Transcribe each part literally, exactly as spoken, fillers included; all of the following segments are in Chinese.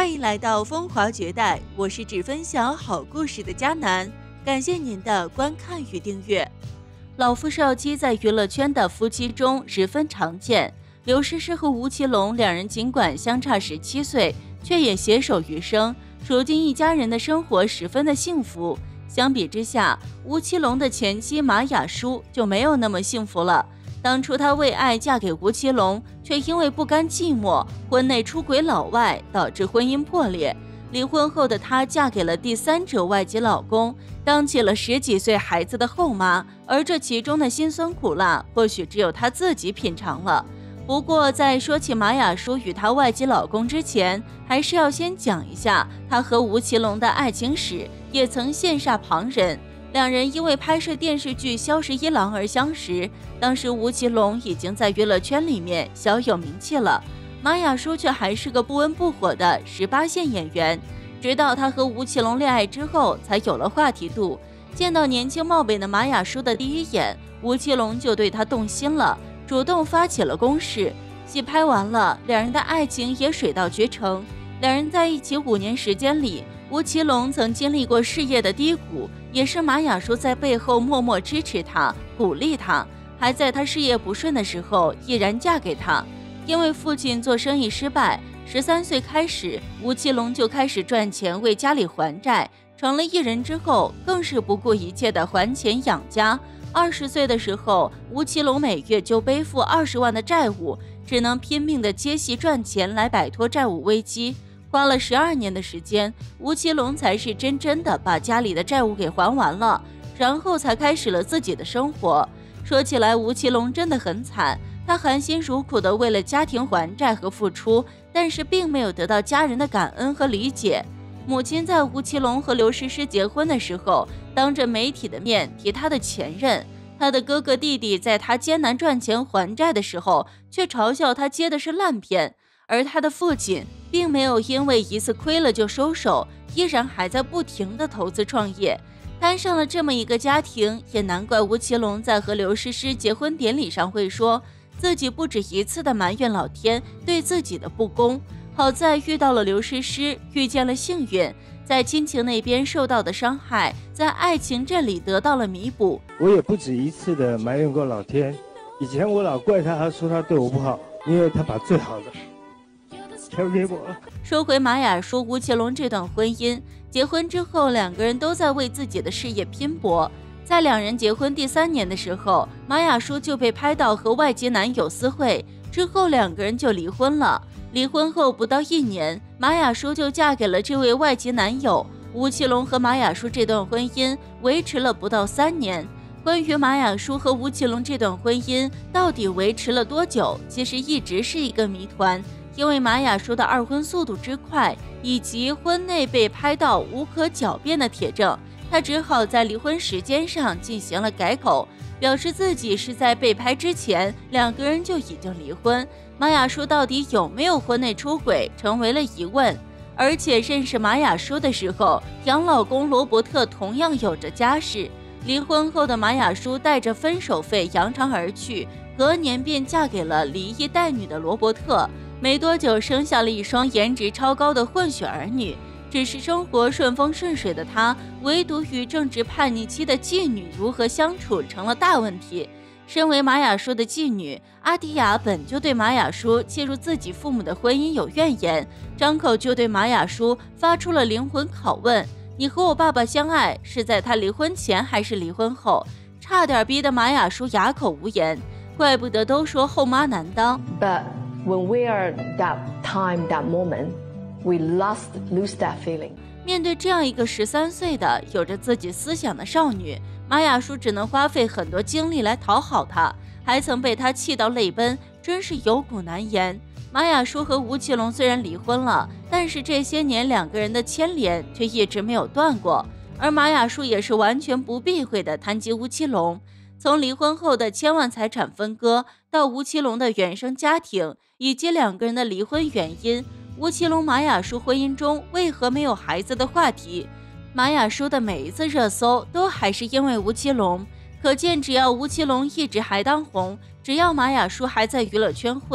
欢迎来到风华绝代，我是只分享好故事的佳楠，感谢您的观看与订阅。老夫少妻在娱乐圈的夫妻中十分常见，刘诗诗和吴奇隆两人尽管相差十七岁，却也携手余生，如今一家人的生活十分的幸福。相比之下，吴奇隆的前妻马雅舒就没有那么幸福了。当初她为爱嫁给吴奇隆，却因为不甘寂寞，婚内出轨老外，导致婚姻破裂。离婚后的她嫁给了第三者外籍老公，当起了十几岁孩子的后妈，而这其中的辛酸苦辣，或许只有她自己品尝了。不过在说起马雅舒与她外籍老公之前，还是要先讲一下她和吴奇隆的爱情史，也曾羡煞旁人。两人因为拍摄电视剧《萧十一郎》而相识，当时吴奇隆已经在娱乐圈里面小有名气了，马雅舒却还是个不温不火的十八线演员。直到她和吴奇隆恋爱之后，才有了话题度。见到年轻貌美的马雅舒的第一眼，吴奇隆就对她动心了，主动发起了攻势。戏拍完了，两人的爱情也水到渠成。两人在一起五年时间里，吴奇隆曾经历过事业的低谷，也是马雅舒在背后默默支持他，鼓励他，还在他事业不顺的时候毅然嫁给他。因为父亲做生意失败，十三岁开始，吴奇隆就开始赚钱为家里还债，成了艺人之后，更是不顾一切的还钱养家。二十岁的时候，吴奇隆每月就背负二十万的债务，只能拼命的接戏赚钱来摆脱债务危机。花了十二年的时间，吴奇隆才是真正的把家里的债务给还完了，然后才开始了自己的生活。说起来，吴奇隆真的很惨，他含辛茹苦的为了家庭还债和付出，但是并没有得到家人的感恩和理解。母亲在吴奇隆和刘诗诗结婚的时候，当着媒体的面提他的前任，他的哥哥弟弟在他艰难赚钱还债的时候，却嘲笑他接的是烂片。而他的父亲并没有因为一次亏了就收手，依然还在不停的投资创业。摊上了这么一个家庭，也难怪吴奇隆在和刘诗诗结婚典礼上会说自己不止一次的埋怨老天对自己的不公。好在遇到了刘诗诗，遇见了幸运，在亲情那边受到的伤害，在爱情这里得到了弥补。 我也不止一次的埋怨过老天，以前我老怪他，他说他对我不好，因为他把最好的交给我。 说回马雅舒、吴奇隆这段婚姻，结婚之后，两个人都在为自己的事业拼搏。在两人结婚第三年的时候，马雅舒就被拍到和外籍男友私会，之后两个人就离婚了。离婚后不到一年，马雅舒就嫁给了这位外籍男友。吴奇隆和马雅舒这段婚姻维持了不到三年。关于马雅舒和吴奇隆这段婚姻到底维持了多久，其实一直是一个谜团。因为马雅舒的二婚速度之快，以及婚内被拍到无可狡辩的铁证，她只好在离婚时间上进行了改口，表示自己是在被拍之前两个人就已经离婚。马雅舒到底有没有婚内出轨，成为了疑问。而且认识马雅舒的时候，养老公罗伯特同样有着家室。离婚后的马雅舒带着分手费扬长而去，隔年便嫁给了离异带女的罗伯特。没多久生下了一双颜值超高的混血儿女，只是生活顺风顺水的她，唯独与正值叛逆期的继女如何相处成了大问题。身为马雅舒的继女，阿迪亚本就对马雅舒介入自己父母的婚姻有怨言，张口就对马雅舒发出了灵魂拷问：你和我爸爸相爱是在他离婚前还是离婚后？差点逼得马雅舒哑口无言。怪不得都说后妈难当。 But when we are that time, that moment, we lost lose that feeling. 面对这样一个十三岁的有着自己思想的少女，马雅舒只能花费很多精力来讨好她，还曾被她气到泪奔，真是有苦难言。马雅舒和吴奇隆虽然离婚了，但是这些年两个人的牵连却一直没有断过，而马雅舒也是完全不避讳的谈及吴奇隆。从离婚后的千万财产分割，到吴奇隆的原生家庭，以及两个人的离婚原因，吴奇隆马雅舒婚姻中为何没有孩子的话题，马雅舒的每一次热搜都还是因为吴奇隆。可见只要吴奇隆一直还当红，只要马雅舒还在娱乐圈混，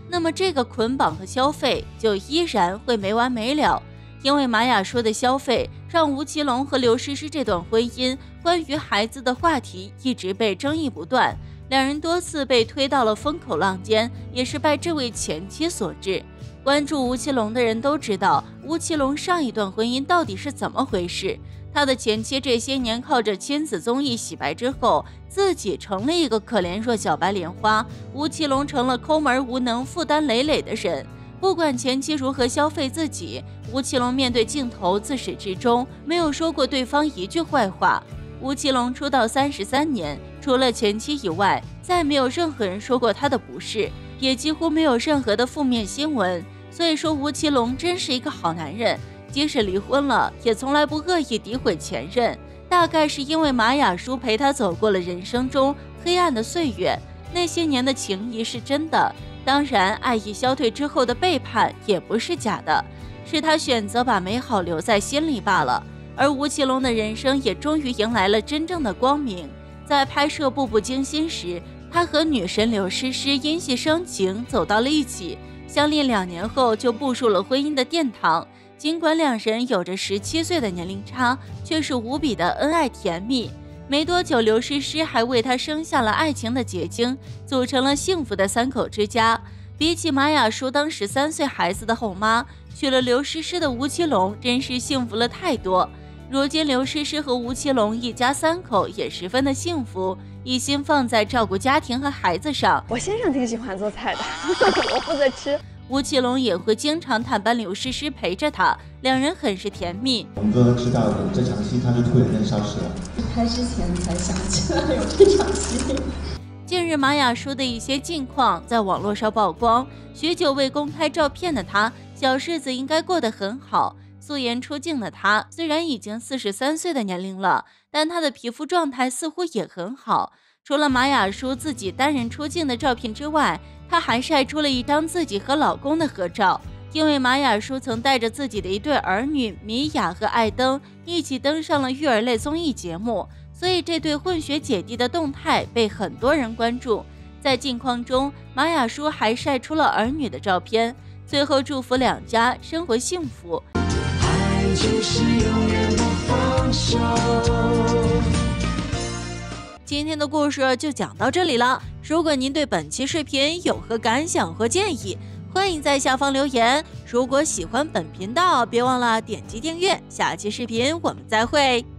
那么这个捆绑和消费就依然会没完没了。因为玛雅说的消费，让吴奇隆和刘诗诗这段婚姻关于孩子的话题一直被争议不断，两人多次被推到了风口浪尖，也是拜这位前妻所致。关注吴奇隆的人都知道，吴奇隆上一段婚姻到底是怎么回事。他的前妻这些年靠着亲子综艺洗白之后，自己成了一个可怜弱小白莲花，吴奇隆成了抠门无能、负担累累的人。不管前妻如何消费自己，吴奇隆面对镜头自始至终没有说过对方一句坏话。吴奇隆出道三十三年，除了前妻以外，再没有任何人说过他的不是，也几乎没有任何的负面新闻。所以说，吴奇隆真是一个好男人。即使离婚了，也从来不恶意诋毁前任。大概是因为玛雅叔陪他走过了人生中黑暗的岁月，那些年的情谊是真的。当然，爱意消退之后的背叛也不是假的，是他选择把美好留在心里罢了。而吴奇隆的人生也终于迎来了真正的光明。在拍摄《步步惊心》时，他和女神刘诗诗因戏生情，走到了一起。相恋两年后，就步入了婚姻的殿堂。尽管两人有着十七岁的年龄差，却是无比的恩爱甜蜜。没多久，刘诗诗还为他生下了爱情的结晶，组成了幸福的三口之家。比起玛雅叔当十三岁孩子的后妈，娶了刘诗诗的吴奇隆真是幸福了太多。如今刘诗诗和吴奇隆一家三口也十分的幸福，一心放在照顾家庭和孩子上。 我先生挺喜欢做菜的，我负责吃。 吴奇隆也会经常探班刘诗诗陪着他，两人很是甜蜜。 我们都知道这场戏他就突然间消失了， 拍之前才想起来有这场戏。 近日玛雅叔的一些近况在网络上曝光，许久未公开照片的他，小日子应该过得很好。素颜出镜的他，虽然已经四十三岁的年龄了，但他的皮肤状态似乎也很好。除了玛雅叔自己单人出镜的照片之外，她还晒出了一张自己和老公的合照。因为玛雅叔曾带着自己的一对儿女米娅和艾登一起登上了育儿类综艺节目，所以这对混血姐弟的动态被很多人关注。在近况中，玛雅叔还晒出了儿女的照片，最后祝福两家生活幸福。爱就是永远不放手。今天的故事就讲到这里了。如果您对本期视频有何感想或建议，欢迎在下方留言。如果喜欢本频道，别忘了点击订阅。下期视频我们再会。